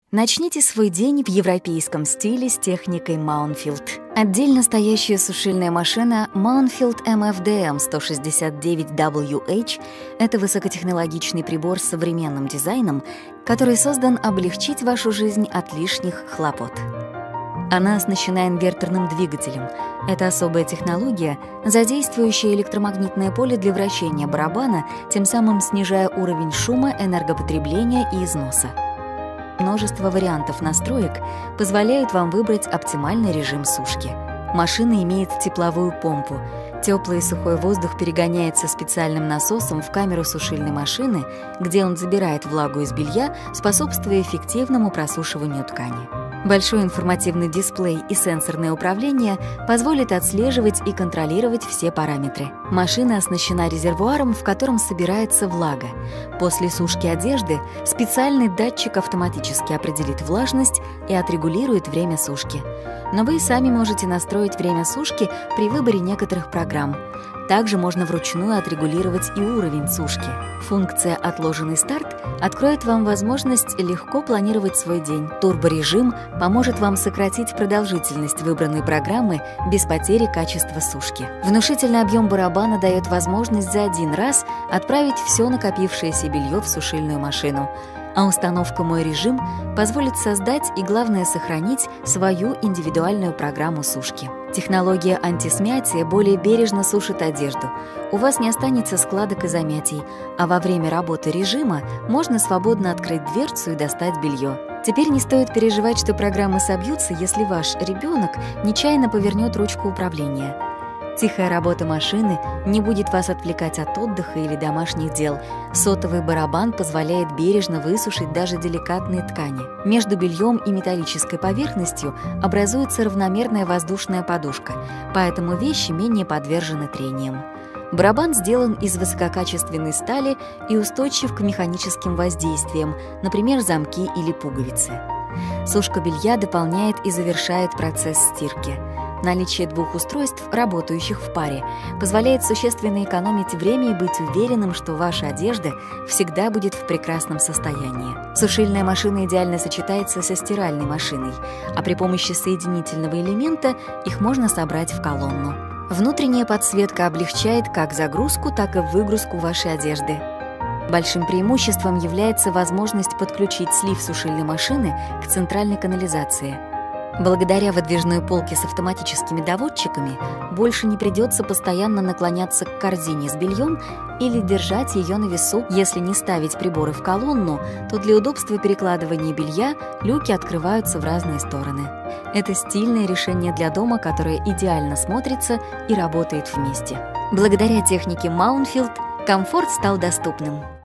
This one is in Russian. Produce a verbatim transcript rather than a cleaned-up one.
Начните свой день в европейском стиле с техникой Маунфилд. Отдельно стоящая сушильная машина Маунфилд эм эф ди эм сто шестьдесят девять дабл ю эйч — это высокотехнологичный прибор с современным дизайном, который создан облегчить вашу жизнь от лишних хлопот. Она оснащена инверторным двигателем. Это особая технология, задействующая электромагнитное поле для вращения барабана, тем самым снижая уровень шума, энергопотребления и износа. Множество вариантов настроек позволяют вам выбрать оптимальный режим сушки. Машина имеет тепловую помпу. Теплый и сухой воздух перегоняется специальным насосом в камеру сушильной машины, где он забирает влагу из белья, способствуя эффективному просушиванию ткани. Большой информативный дисплей и сенсорное управление позволят отслеживать и контролировать все параметры. Машина оснащена резервуаром, в котором собирается влага. После сушки одежды специальный датчик автоматически определит влажность и отрегулирует время сушки. Но вы сами можете настроить время сушки при выборе некоторых программ. Также можно вручную отрегулировать и уровень сушки. Функция «Отложенный старт» откроет вам возможность легко планировать свой день. Турборежим поможет вам сократить продолжительность выбранной программы без потери качества сушки. Внушительный объем барабана дает возможность за один раз отправить все накопившееся белье в сушильную машину. А установка «Мой режим» позволит создать и, главное, сохранить свою индивидуальную программу сушки. Технология антисмятия более бережно сушит одежду. У вас не останется складок и замятий, а во время работы режима можно свободно открыть дверцу и достать белье. Теперь не стоит переживать, что программы собьются, если ваш ребенок нечаянно повернет ручку управления. Тихая работа машины не будет вас отвлекать от отдыха или домашних дел. Сотовый барабан позволяет бережно высушить даже деликатные ткани. Между бельем и металлической поверхностью образуется равномерная воздушная подушка, поэтому вещи менее подвержены трениям. Барабан сделан из высококачественной стали и устойчив к механическим воздействиям, например, замки или пуговицы. Сушка белья дополняет и завершает процесс стирки. Наличие двух устройств, работающих в паре, позволяет существенно экономить время и быть уверенным, что ваша одежда всегда будет в прекрасном состоянии. Сушильная машина идеально сочетается со стиральной машиной, а при помощи соединительного элемента их можно собрать в колонну. Внутренняя подсветка облегчает как загрузку, так и выгрузку вашей одежды. Большим преимуществом является возможность подключить слив сушильной машины к центральной канализации. Благодаря выдвижной полке с автоматическими доводчиками больше не придется постоянно наклоняться к корзине с бельем или держать ее на весу. Если не ставить приборы в колонну, то для удобства перекладывания белья люки открываются в разные стороны. Это стильное решение для дома, которое идеально смотрится и работает вместе. Благодаря технике Маунфилд комфорт стал доступным.